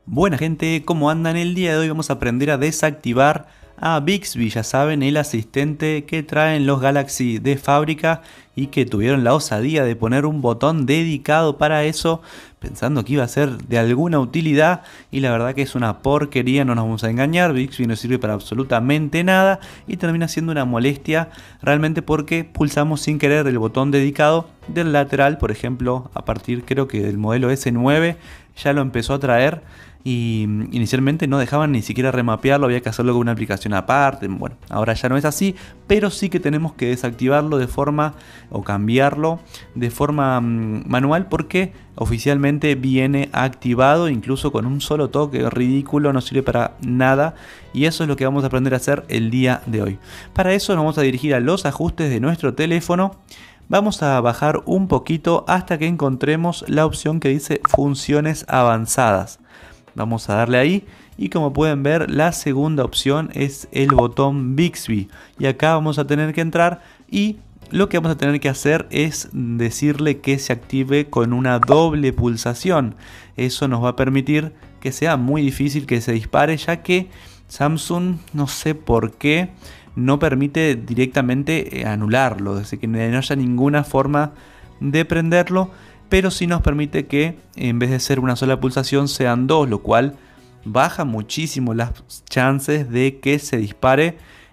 Buena gente, ¿cómo andan? El día de hoy vamos a aprender a desactivar a Bixby, ya saben, el asistente que traen los Galaxy de fábrica y que tuvieron la osadía de poner un botón dedicado para eso, pensando que iba a ser de alguna utilidad, y la verdad que es una porquería, no nos vamos a engañar. Bixby no sirve para absolutamente nada y termina siendo una molestia realmente porque pulsamos sin querer el botón dedicado del lateral. Por ejemplo, a partir creo que del modelo S9 ya lo empezó a traer, y inicialmente no dejaban ni siquiera remapearlo, había que hacerlo con una aplicación aparte. Bueno, ahora ya no es así, pero sí que tenemos que desactivarlo de forma, o cambiarlo de forma manual, porque oficialmente viene activado, incluso con un solo toque ridículo, no sirve para nada, y eso es lo que vamos a aprender a hacer el día de hoy. Para eso nos vamos a dirigir a los ajustes de nuestro teléfono. Vamos a bajar un poquito hasta que encontremos la opción que dice funciones avanzadas. Vamos a darle ahí y como pueden ver, la segunda opción es el botón Bixby, y acá vamos a tener que entrar, y lo que vamos a tener que hacer es decirle que se active con una doble pulsación. Eso nos va a permitir que sea muy difícil que se dispare, ya que Samsung, no sé por qué, no permite directamente anularlo, desde que no haya ninguna forma de prenderlo, pero sí nos permite que en vez de ser una sola pulsación sean dos, lo cual baja muchísimo las chances de que se dispare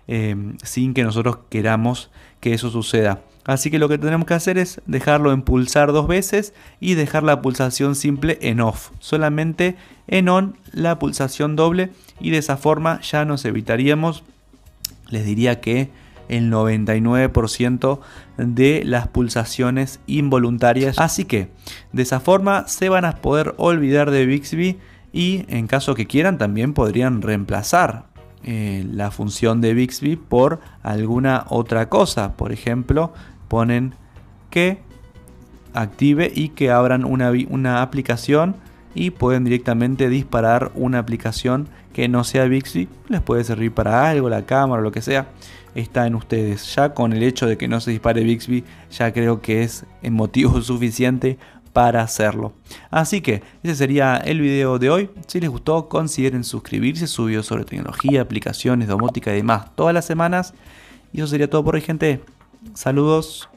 sin que nosotros queramos que eso suceda. Así que lo que tenemos que hacer es dejarlo en pulsar dos veces y dejar la pulsación simple en off, solamente en on la pulsación doble, y de esa forma ya nos evitaríamos, les diría que el 99% de las pulsaciones involuntarias. Así que de esa forma se van a poder olvidar de Bixby, y en caso que quieran también podrían reemplazar la función de Bixby por alguna otra cosa. Por ejemplo, ponen que active y que abran una aplicación, y pueden directamente disparar una aplicación que no sea Bixby. Les puede servir para algo, la cámara o lo que sea. Está en ustedes. Ya con el hecho de que no se dispare Bixby, ya creo que es motivo suficiente para hacerlo. Así que ese sería el video de hoy. Si les gustó, consideren suscribirse. Subo sobre tecnología, aplicaciones, domótica y demás todas las semanas. Y eso sería todo por hoy, gente. Saludos.